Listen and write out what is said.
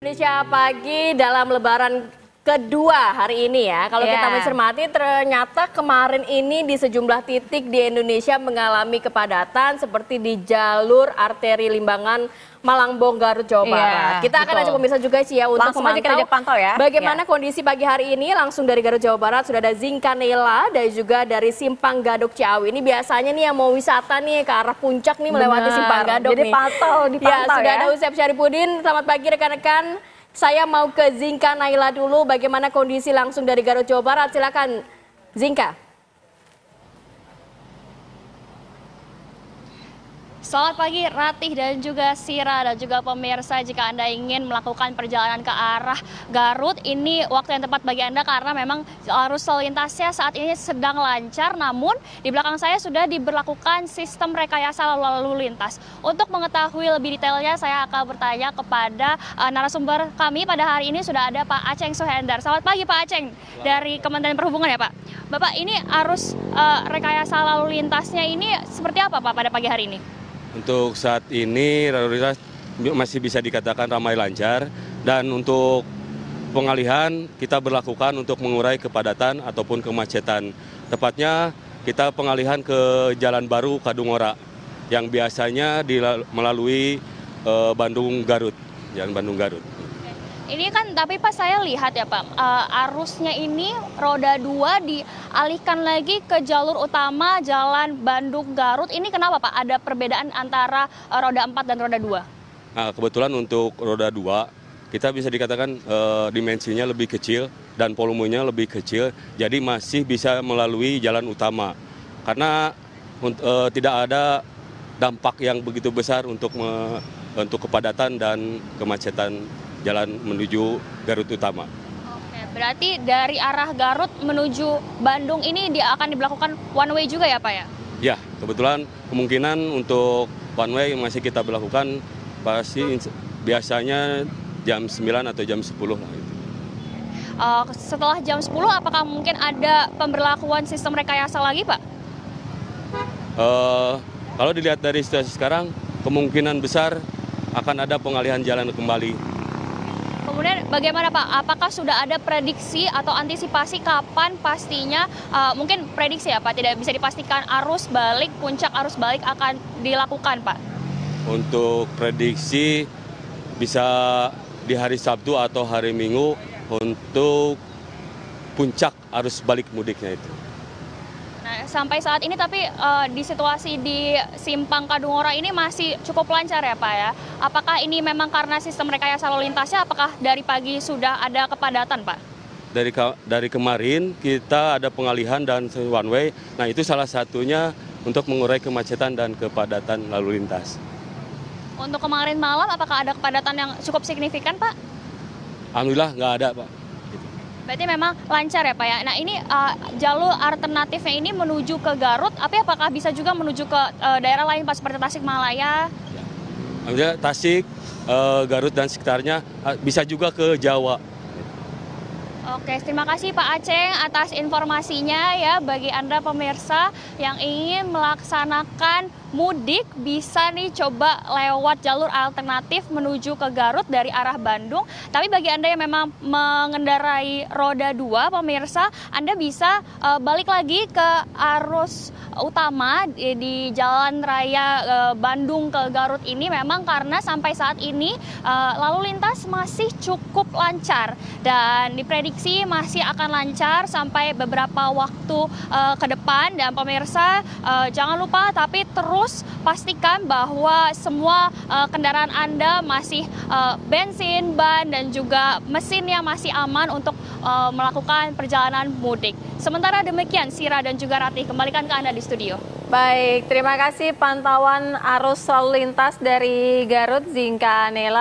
Indonesia pagi dalam lebaran kedua hari ini ya. Kalau kita mencermati ternyata kemarin ini di sejumlah titik di Indonesia mengalami kepadatan seperti di jalur arteri Limbangan Malangbong Garut Jawa Barat. Kita akan ajak pemirsa juga sih ya untuk pantau ya. Bagaimana kondisi pagi hari ini langsung dari Garut Jawa Barat sudah ada Zinka Nela dan juga dari Simpang Gadok Ciawi. Ini biasanya nih yang mau wisata nih ke arah puncak nih melewati Simpang Gadok jadi nih. dipantau Ya, sudah ada Usep Syarifudin. Selamat pagi rekan-rekan. Saya mau ke Zinka Naila dulu, bagaimana kondisi langsung dari Garut Jawa Barat. Silakan Zinka. Selamat pagi Ratih dan juga Sira dan juga pemirsa, jika Anda ingin melakukan perjalanan ke arah Garut, ini waktu yang tepat bagi Anda karena memang arus lalu lintasnya saat ini sedang lancar, namun di belakang saya sudah diberlakukan sistem rekayasa lalu lintas. Untuk mengetahui lebih detailnya saya akan bertanya kepada narasumber kami pada hari ini. Sudah ada Pak Aceng Suhendar. Selamat pagi Pak Aceng dari Kementerian Perhubungan ya Pak. Bapak, ini arus rekayasa lalu lintasnya ini seperti apa Pak pada pagi hari ini? Untuk saat ini lalu lintas masih bisa dikatakan ramai lancar, dan untuk pengalihan kita berlakukan untuk mengurai kepadatan ataupun kemacetan. Tepatnya kita pengalihan ke Jalan Baru Kadungora yang biasanya melalui Bandung Garut, Jalan Bandung Garut. Ini kan tapi Pak, saya lihat ya Pak, arusnya ini roda 2 dialihkan lagi ke jalur utama Jalan Bandung Garut. Ini kenapa Pak? Ada perbedaan antara roda 4 dan roda 2? Nah, kebetulan untuk roda 2 kita bisa dikatakan dimensinya lebih kecil dan volumenya lebih kecil, jadi masih bisa melalui jalan utama. Karena tidak ada dampak yang begitu besar untuk kepadatan dan kemacetan jalan menuju Garut Utama. Oke, berarti dari arah Garut menuju Bandung ini akan diberlakukan one way juga ya Pak ya? Ya, kebetulan kemungkinan untuk one way masih kita berlakukan pasti biasanya jam 9 atau jam 10 lah. Setelah jam 10 apakah mungkin ada pemberlakuan sistem rekayasa lagi Pak? Kalau dilihat dari situasi sekarang, kemungkinan besar akan ada pengalihan jalan kembali. Kemudian bagaimana Pak, apakah sudah ada prediksi atau antisipasi kapan pastinya, mungkin prediksi ya Pak, tidak bisa dipastikan arus balik, puncak arus balik akan dilakukan Pak? Untuk prediksi bisa di hari Sabtu atau hari Minggu untuk puncak arus balik mudiknya itu. Nah, sampai saat ini tapi di situasi di Simpang Kadungora ini masih cukup lancar ya Pak ya. Apakah ini memang karena sistem rekayasa lalu lintasnya, apakah dari pagi sudah ada kepadatan Pak? Dari kemarin kita ada pengalihan dan one way, nah itu salah satunya untuk mengurai kemacetan dan kepadatan lalu lintas. Untuk kemarin malam apakah ada kepadatan yang cukup signifikan Pak? Alhamdulillah nggak ada Pak. Berarti memang lancar ya Pak ya. Nah ini jalur alternatifnya ini menuju ke Garut, tapi apakah bisa juga menuju ke daerah lain Pak, seperti Tasikmalaya? Ya. Tasik, Garut dan sekitarnya, bisa juga ke Jawa. Oke, terima kasih Pak Aceng atas informasinya ya. Bagi Anda pemirsa yang ingin melaksanakan mudik bisa nih coba lewat jalur alternatif menuju ke Garut dari arah Bandung. Tapi bagi Anda yang memang mengendarai roda 2 pemirsa, Anda bisa balik lagi ke arus utama di Jalan Raya Bandung ke Garut ini, memang karena sampai saat ini lalu lintas masih cukup lancar dan diprediksi masih akan lancar sampai beberapa waktu ke depan. Dan pemirsa jangan lupa tapi terus pastikan bahwa semua kendaraan Anda masih bensin, ban dan juga mesinnya masih aman untuk melakukan perjalanan mudik. Sementara demikian Sira dan juga Ratih, kembalikan ke Anda di studio. Baik, terima kasih pantauan arus lalu lintas dari Garut, Zinka Nela.